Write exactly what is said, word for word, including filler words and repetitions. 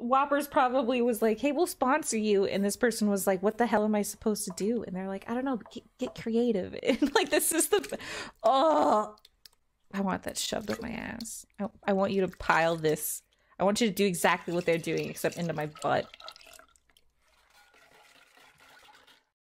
Whoppers probably was like, hey, we'll sponsor you. And this person was like, what the hell am I supposed to do? And they're like, I don't know, get, get creative. And like, this is the, oh, I want that shoved up my ass. I, I want you to pile this. I want you to do exactly what they're doing, except into my butt.